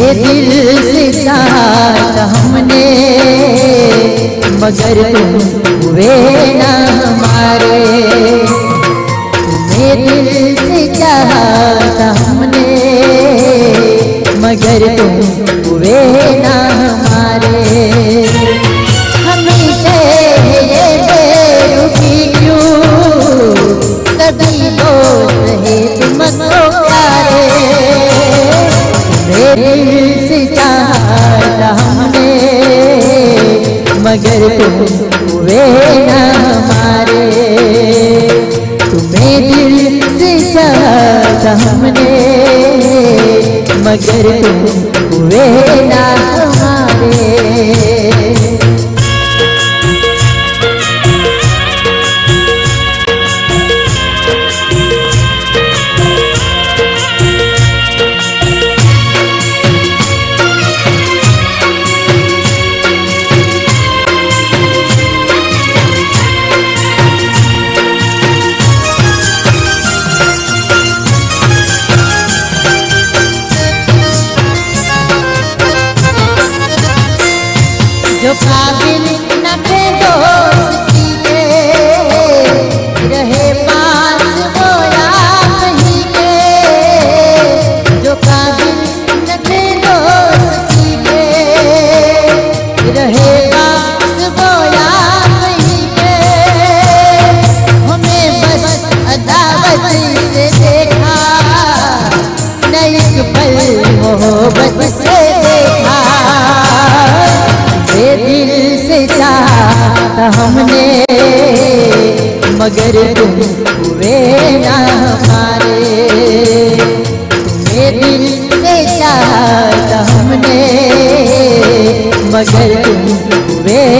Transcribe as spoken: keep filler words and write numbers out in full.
तुम्हें दिल से चाहा हमने, मगर तुम हुए ना हमारे। तुम्हें दिल से चाहा हमने, मगर तुम हुए ना हमारे। हमेशा ये बेरुखी क्यों, सभी बोल रहे तुमको प्यारे। दिल से चाहा हमने, मगर तुम हुए ना हमारे। तुम्हें दिल से चाहा हमने, मगर तुम हुए ना हमारे। जो काबिल न थे दोस्ती के, रहे पास वो याद नहीं के। जो काबिल न थे दोस्ती के, रहे पास वो याद नहीं के। हमें बस अदावत से देखा, न एक पल मोहब्बत से देखा। दिल से चाहा हमने, मगर तुम हुए ना हमारे। तुम्हें दिल से चाहा हमने, मगर तुम हुए